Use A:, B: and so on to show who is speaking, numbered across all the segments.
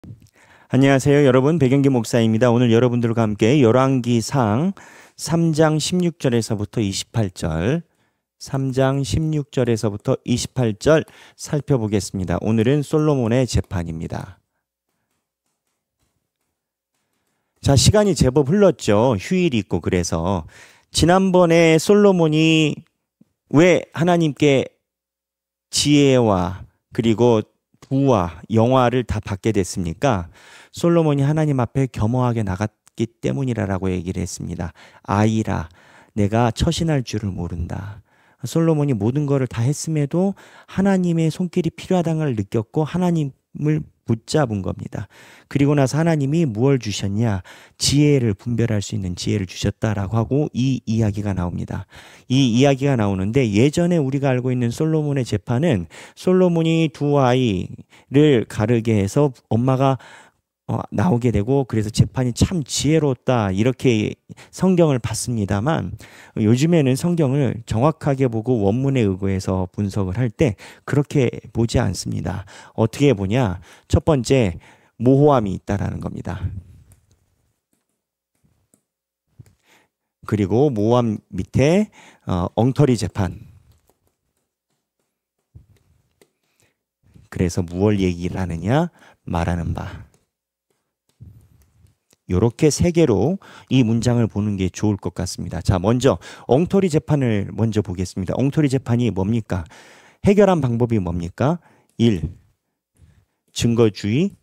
A: 안녕하세요, 여러분. 백영기 목사입니다. 오늘 여러분들과 함께 열왕기상 3장 16절에서부터 28절, 3장 16절에서부터 28절 살펴보겠습니다. 오늘은 솔로몬의 재판입니다. 자, 시간이 제법 흘렀죠. 휴일이 있고 그래서 지난번에 솔로몬이 왜 하나님께 지혜와 그리고 부와 영화를 다 받게 됐습니까? 솔로몬이 하나님 앞에 겸허하게 나갔기 때문이라고 얘기를 했습니다. 아이라, 내가 처신할 줄을 모른다. 솔로몬이 모든 것을 다 했음에도 하나님의 손길이 필요하다는 걸 느꼈고 하나님을 붙잡은 겁니다. 그리고 나서 하나님이 무엇을 주셨냐? 지혜를 분별할 수 있는 지혜를 주셨다라고 하고 이 이야기가 나옵니다. 이 이야기가 나오는데 예전에 우리가 알고 있는 솔로몬의 재판은 솔로몬이 두 아이를 가르게 해서 엄마가 나오게 되고 그래서 재판이 참 지혜롭다 이렇게 성경을 봤습니다만 요즘에는 성경을 정확하게 보고 원문에 의거해서 분석을 할 때 그렇게 보지 않습니다. 어떻게 보냐? 첫 번째, 모호함이 있다라는 겁니다. 그리고 모호함 밑에 엉터리 재판. 그래서 무엇 얘기를 하느냐? 말하는 바. 이렇게 세 개로 이 문장을 보는 게 좋을 것 같습니다. 자, 먼저 엉터리 재판을 먼저 보겠습니다. 엉터리 재판이 뭡니까? 해결한 방법이 뭡니까? 1. 증거주의.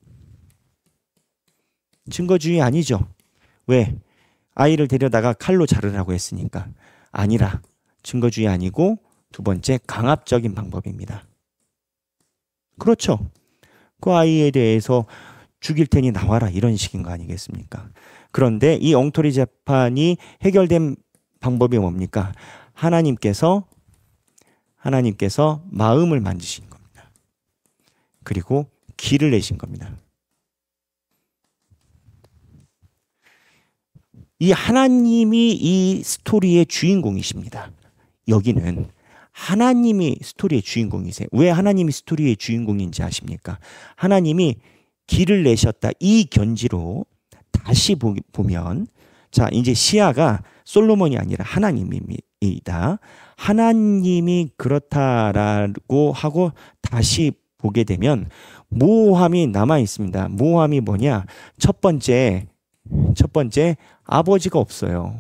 A: 증거주의 아니죠. 왜? 아이를 데려다가 칼로 자르라고 했으니까. 아니라 증거주의 아니고 두 번째 강압적인 방법입니다. 그렇죠. 그 아이에 대해서 죽일 테니 나와라 이런 식인 거 아니겠습니까? 그런데 이 엉터리 재판이 해결된 방법이 뭡니까? 하나님께서 마음을 만지신 겁니다. 그리고 길을 내신 겁니다. 이 하나님이 이 스토리의 주인공이십니다. 여기는 하나님이 스토리의 주인공이세요. 왜 하나님이 스토리의 주인공인지 아십니까? 하나님이 길을 내셨다. 이 견지로 다시 보면 자, 이제 시야가 솔로몬이 아니라 하나님입니다. 하나님이 그렇다라고 하고 다시 보게 되면 모호함이 남아 있습니다. 모호함이 뭐냐? 첫 번째 아버지가 없어요.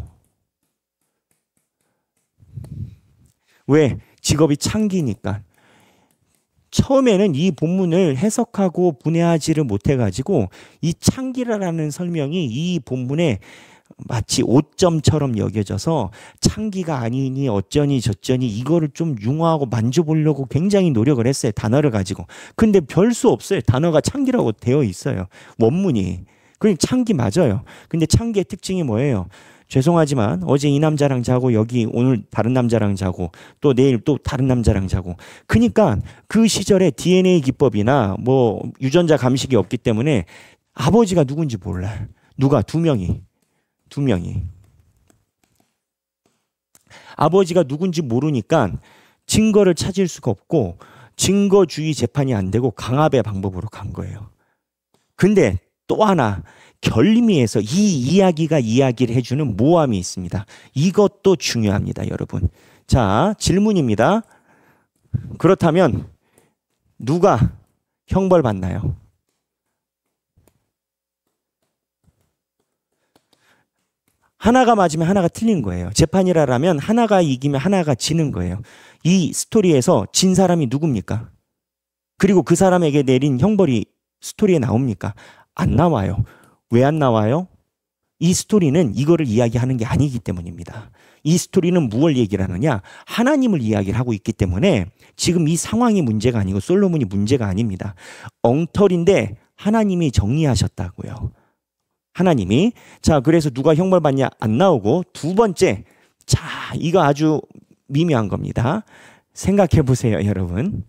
A: 왜? 직업이 창기니까. 처음에는 이 본문을 해석하고 분해하지를 못해가지고 이 창기라라는 설명이 이 본문에 마치 오점처럼 여겨져서 창기가 아니니 어쩌니 저쩌니 이거를 좀 융화하고 만져보려고 굉장히 노력을 했어요. 단어를 가지고. 근데 별 수 없어요. 단어가 창기라고 되어 있어요. 원문이. 그러니까 창기 맞아요. 근데 창기의 특징이 뭐예요? 죄송하지만 어제 이 남자랑 자고 여기 오늘 다른 남자랑 자고 또 내일 또 다른 남자랑 자고 그러니까 그 시절에 DNA 기법이나 뭐 유전자 감식이 없기 때문에 아버지가 누군지 몰라요. 누가? 두 명이 아버지가 누군지 모르니까 증거를 찾을 수가 없고 증거주의 재판이 안 되고 강압의 방법으로 간 거예요. 근데 또 하나 결림이에서 이 이야기가 이야기를 해주는 모함이 있습니다. 이것도 중요합니다, 여러분. 자, 질문입니다. 그렇다면 누가 형벌 받나요? 하나가 맞으면 하나가 틀린 거예요. 재판이라면 하나가 이기면 하나가 지는 거예요. 이 스토리에서 진 사람이 누굽니까? 그리고 그 사람에게 내린 형벌이 스토리에 나옵니까? 안 나와요. 왜 안 나와요? 이 스토리는 이거를 이야기하는 게 아니기 때문입니다. 이 스토리는 무엇을 얘기를 하느냐? 하나님을 이야기를 하고 있기 때문에 지금 이 상황이 문제가 아니고 솔로몬이 문제가 아닙니다. 엉터리인데 하나님이 정리하셨다고요. 하나님이. 자, 그래서 누가 형벌 받냐? 안 나오고 두 번째. 자, 이거 아주 미묘한 겁니다. 생각해 보세요, 여러분.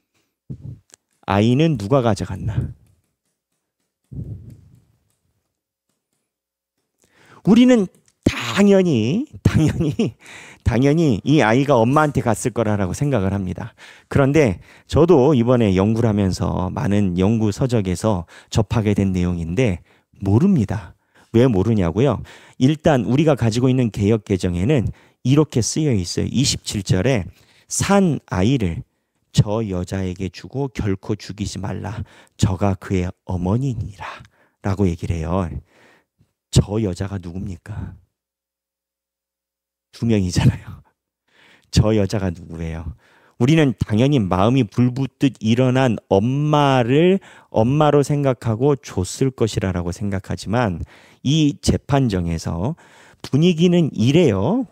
A: 아이는 누가 가져갔나? 우리는 다 당연히 이 아이가 엄마한테 갔을 거라고 생각을 합니다. 그런데 저도 이번에 연구를 하면서 많은 연구 서적에서 접하게 된 내용인데 모릅니다. 왜 모르냐고요? 일단 우리가 가지고 있는 개역 개정에는 이렇게 쓰여 있어요. 27절에 산 아이를 저 여자에게 주고 결코 죽이지 말라. 저가 그의 어머니니라. 라고 얘기를 해요. 저 여자가 누굽니까? 두 명이잖아요. 저 여자가 누구예요? 우리는 당연히 마음이 불붙듯 일어난 엄마를 엄마로 생각하고 줬을 것이라고 생각하지만 이 재판정에서 분위기는 이래요.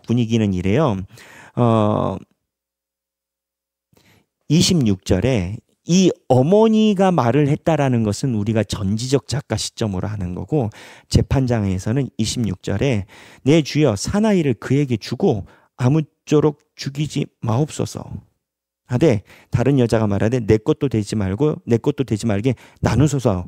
A: 26절에 이 어머니가 말을 했다라는 것은 우리가 전지적 작가 시점으로 하는 거고 재판장에서는 26절에 내 주여 사나이를 그에게 주고 아무쪼록 죽이지 마옵소서 하되 다른 여자가 말하되 내 것도 되지 말게 나누소서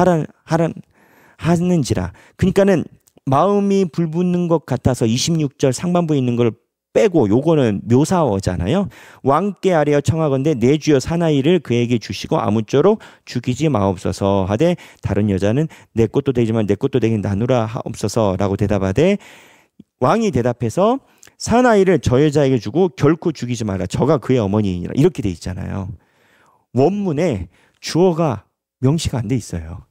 A: 하는지라. 그러니까는 마음이 불붙는 것 같아서 26절 상반부에 있는 걸 빼고 요거는 묘사어잖아요. 왕께 아뢰어 청하건대 내 주여 사나이를 그에게 주시고 아무쪼록 죽이지 마옵소서 하되 다른 여자는 내 것도 되지만 내 것도 되게 나누라 하옵소서라고 대답하되 왕이 대답해서 사나이를 저 여자에게 주고 결코 죽이지 마라. 저가 그의 어머니이니라. 이렇게 돼 있잖아요. 원문에 주어가 명시가 안 돼 있어요.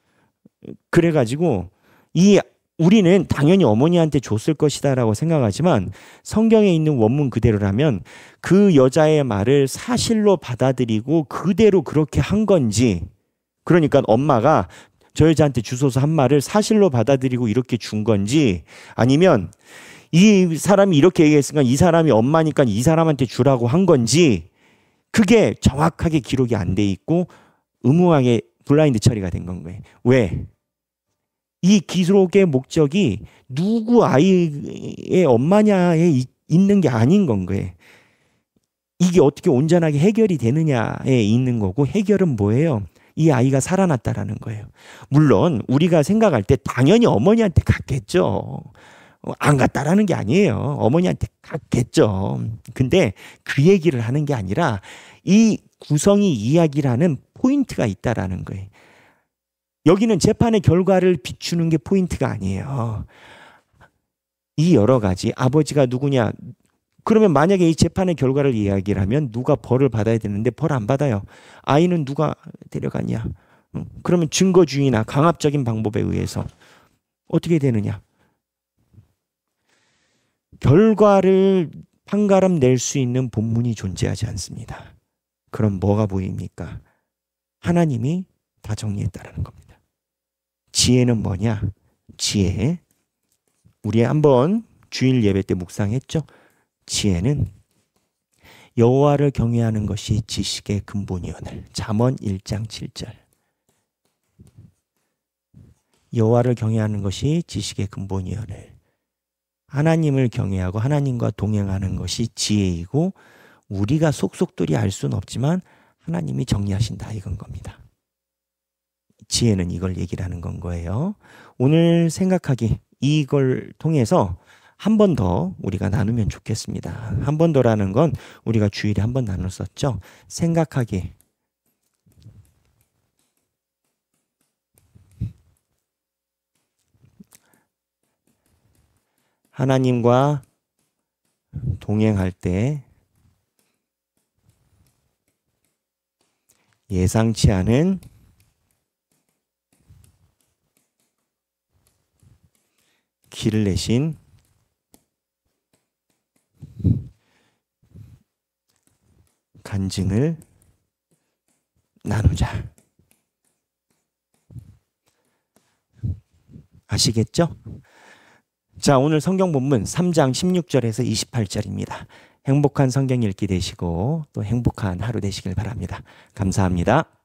A: 그래가지고 우리는 당연히 어머니한테 줬을 것이다라고 생각하지만 성경에 있는 원문 그대로라면 그 여자의 말을 사실로 받아들이고 그대로 그렇게 한 건지, 그러니까 엄마가 저 여자한테 주소서 한 말을 사실로 받아들이고 이렇게 준 건지, 아니면 이 사람이 이렇게 얘기했으니까 이 사람이 엄마니까 이 사람한테 주라고 한 건지, 그게 정확하게 기록이 안 돼 있고 의무하게 블라인드 처리가 된 건 거예요. 왜? 이 기록의 목적이 누구 아이의 엄마냐에 있는 게 아닌 건 거예요. 이게 어떻게 온전하게 해결이 되느냐에 있는 거고, 해결은 뭐예요? 이 아이가 살아났다라는 거예요. 물론 우리가 생각할 때 당연히 어머니한테 갔겠죠. 안 갔다라는 게 아니에요. 어머니한테 갔겠죠. 근데 그 얘기를 하는 게 아니라 이 구성이 이야기를 하는 포인트가 있다라는 거예요. 여기는 재판의 결과를 비추는 게 포인트가 아니에요. 이 여러 가지, 아버지가 누구냐, 그러면 만약에 이 재판의 결과를 이야기를 하면 누가 벌을 받아야 되는데 벌 안 받아요. 아이는 누가 데려갔냐. 그러면 증거주의나 강압적인 방법에 의해서 어떻게 되느냐. 결과를 판가름 낼 수 있는 본문이 존재하지 않습니다. 그럼 뭐가 보입니까? 하나님이 다 정리했다는 겁니다. 지혜는 뭐냐? 지혜. 우리 한번 주일 예배 때 묵상했죠? 지혜는 여호와를 경외하는 것이 지식의 근본이오늘. 잠언 1장 7절. 여호와를 경외하는 것이 지식의 근본이오늘. 하나님을 경외하고 하나님과 동행하는 것이 지혜이고, 우리가 속속들이 알 수는 없지만 하나님이 정리하신다, 이건 겁니다. 지혜는 이걸 얘기를 하는 건 거예요. 오늘 생각하기, 이걸 통해서 한 번 더 우리가 나누면 좋겠습니다. 한 번 더라는 건 우리가 주일에 한 번 나눴었죠. 생각하기. 하나님과 동행할 때 예상치 않은 길을 내신 간증을 나누자. 아시겠죠? 자, 오늘 성경 본문 3장 16절에서 28절입니다. 행복한 성경 읽기 되시고 또 행복한 하루 되시길 바랍니다. 감사합니다.